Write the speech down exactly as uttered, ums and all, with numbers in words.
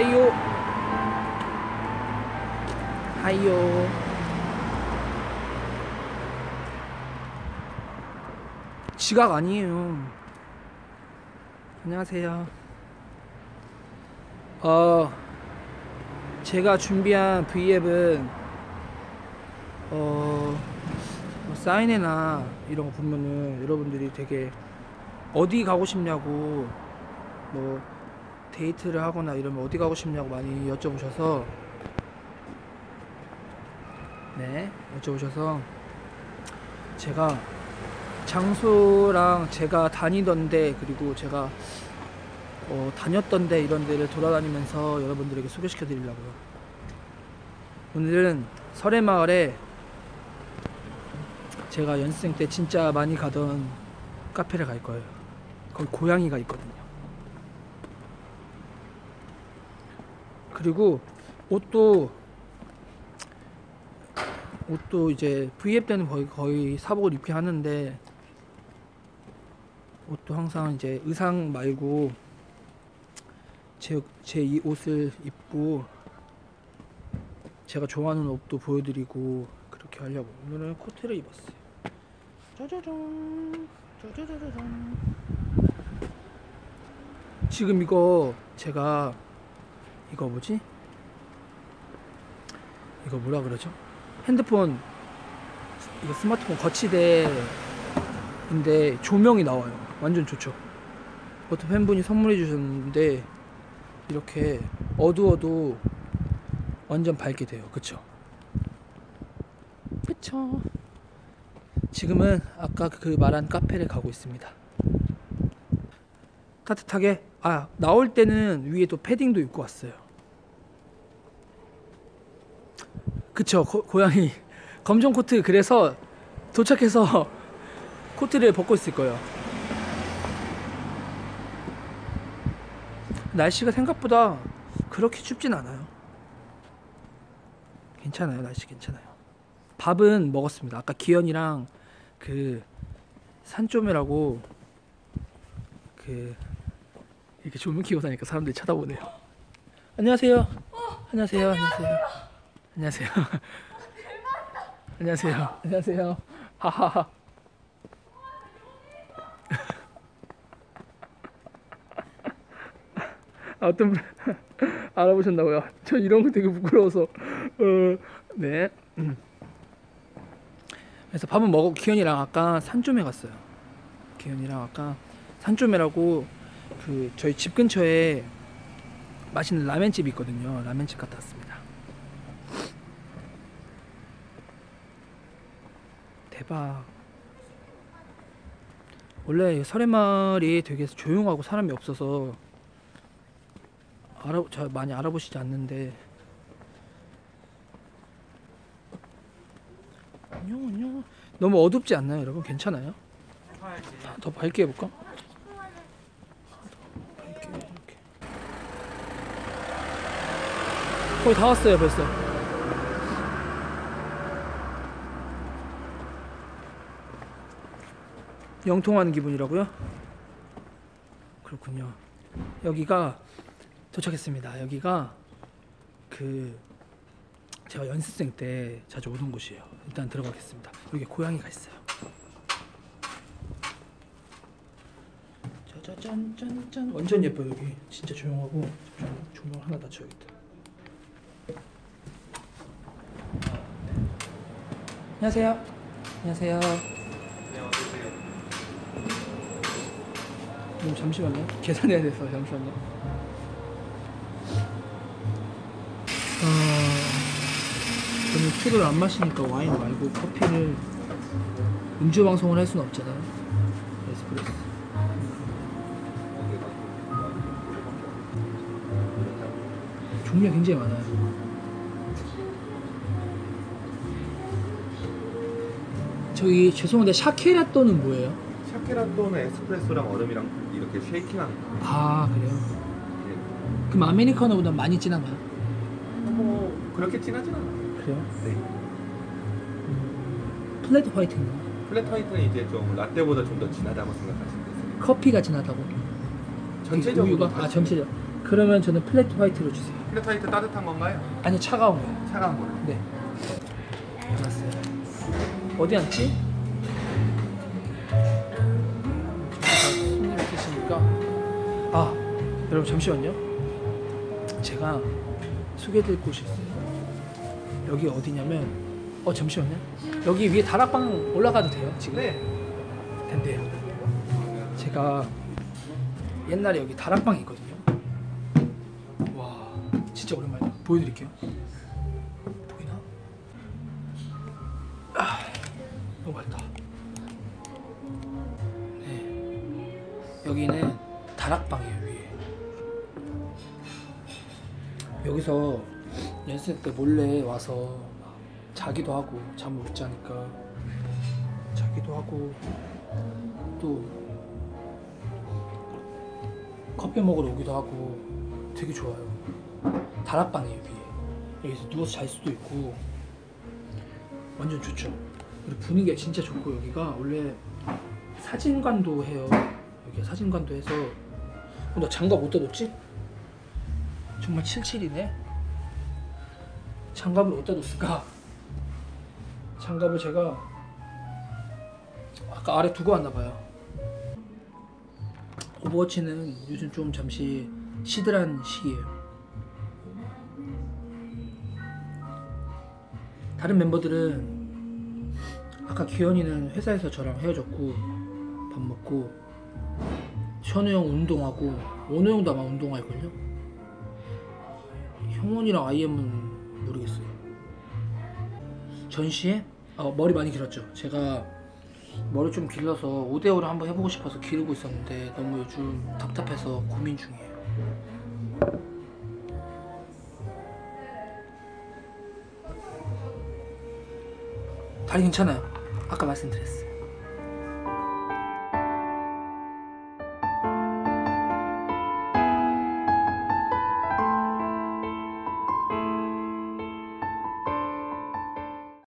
하이요. 하이요. 지각 아니에요. 안녕하세요. 어 제가 준비한 브이앱은 어 뭐 사인회나 이런 거 보면은 여러분들이 되게 어디 가고 싶냐고, 뭐 데이트를 하거나 이러면 어디 가고 싶냐고 많이 여쭤보셔서 네 여쭤보셔서 제가 장소랑 제가 다니던 데, 그리고 제가 어, 다녔던 데, 이런 데를 돌아다니면서 여러분들에게 소개시켜 드리려고요. 오늘은 설해마을에 제가 연습생 때 진짜 많이 가던 카페를 갈 거예요. 거기 고양이가 있거든요. 그리고 옷도 옷도 이제 브이앱 때는 거의, 거의 사복을 입게 하는데, 옷도 항상 이제 의상 말고 제, 제 이 옷을 입고 제가 좋아하는 옷도 보여드리고 그렇게 하려고 오늘은 코트를 입었어요. 짜자잔, 짜자자자잔. 지금 이거 제가 이거 뭐지? 이거 뭐라 그러죠? 핸드폰, 이거 스마트폰 거치대인데 조명이 나와요. 완전 좋죠. 어떤 팬분이 선물해 주셨는데 이렇게 어두워도 완전 밝게 돼요. 그쵸? 그쵸? 지금은 아까 그 말한 카페를 가고 있습니다. 따뜻하게, 아 나올 때는 위에 또 패딩도 입고 왔어요. 그쵸? 고, 고양이 검정 코트. 그래서 도착해서 코트를 벗고 있을 거예요. 날씨가 생각보다 그렇게 춥진 않아요. 괜찮아요. 날씨 괜찮아요. 밥은 먹었습니다. 아까 기현이랑 그 산조매라고, 그 이렇게 조명 키고 다니까 사람들이 쳐다보네요. 안녕하세요. 어, 안녕하세요. 안녕하세요. 안녕하세요. 안녕하세요. 안녕하세요. 하하하. 아, 어떤 분 알아보셨나고요? 저 이런 거 되게 부끄러워서. 어, 네. 음. 그래서 밥은 먹고 기현이랑 아까 산조매 갔어요. 기현이랑 아까 산조매라고 그 저희 집 근처에 맛있는 라멘집이 있거든요. 라멘집 갔다 왔습니다. 대박. 원래 설해마을이 되게 조용하고 사람이 없어서 알아, 잘 많이 알아보시지 않는데. 안녕 안녕. 너무 어둡지 않나요 여러분? 괜찮아요? 더 밝게 해볼까? 더 밝게 이렇게. 거의 다 왔어요 벌써. 영통하는 기분이라고요? 그렇군요. 여기가 도착했습니다. 여기가 그 제가 연습생 때 자주 오던 곳이에요. 일단 들어가겠습니다. 여기 고양이가 있어요. 짜자짠짠짠. 완전 예뻐요. 여기 진짜 조용하고. 조명 하나 낮춰야겠다. 안녕하세요. 안녕하세요. 음, 잠시만요. 계산해야 돼서 잠시만요. 아, 저는 술을 안 마시니까 와인 말고 커피를, 음주 방송을 할 수는 없잖아요. 에스프레소. 종류가 굉장히 많아요. 저기 죄송한데 샤케라또는 뭐예요? 샤케라또는 에스프레소랑 얼음이랑 이렇게 쉐이킹하는 거. 아 그래요? 네. 그럼 아메리카노보다 많이 진하나요? 뭐 그렇게 진하진 않아요. 그래요? 네. 음, 플랫 화이트인가? 플랫 화이트는 이제 좀 라떼보다 좀 더 진하다고 생각하시면 되세요. 커피가 진하다고? 전체적으로 우유가? 다 아 진해요. 전체적. 그 그러면 저는 플랫 화이트로 주세요. 플랫 화이트 따뜻한 건가요? 아니 차가운 거요. 차가운 거요? 네. 알았어요. 어디 앉지? 손님이 계시니까. 아, 여러분 잠시만요. 제가 소개해드릴 곳이 있어요. 여기 어디냐면, 어 잠시만요. 여기 위에 다락방 올라가도 돼요? 지금? 네. 된대요. 제가 옛날에 여기 다락방이 있거든요. 와, 진짜 오랜만이다. 보여드릴게요. 보이나? 아, 너무 맑다. 네, 여기는 다락방이에요. 위에. 여기서 연습 때 몰래 와서 자기도 하고, 잠을 못 자니까 자기도 하고, 또 커피 먹으러 오기도 하고 되게 좋아요. 다락방이에요. 위에 여기서 누워서 잘 수도 있고 완전 좋죠. 그리고 분위기가 진짜 좋고, 여기가 원래 사진관도 해요. 여기가 사진관도 해서. 어, 나 장갑 어디다 놓지? 정말 칠칠이네. 장갑을 어디다 뒀을까? 장갑을 제가 아까 아래 두고 왔나봐요. 오버워치는 요즘 좀 잠시 시들한 시기예요. 다른 멤버들은 아까 기현이는 회사에서 저랑 헤어졌고 밥 먹고, 현우 형 운동하고, 원우 형도 아마 운동할걸요? 형원이랑 아이엠은 모르겠어요. 전시회? 어, 머리 많이 길었죠. 제가 머리 좀 길러서 오 대 오를 한번 해보고 싶어서 기르고 있었는데 너무 요즘 답답해서 고민 중이에요. 다리 괜찮아요. 아까 말씀드렸어요.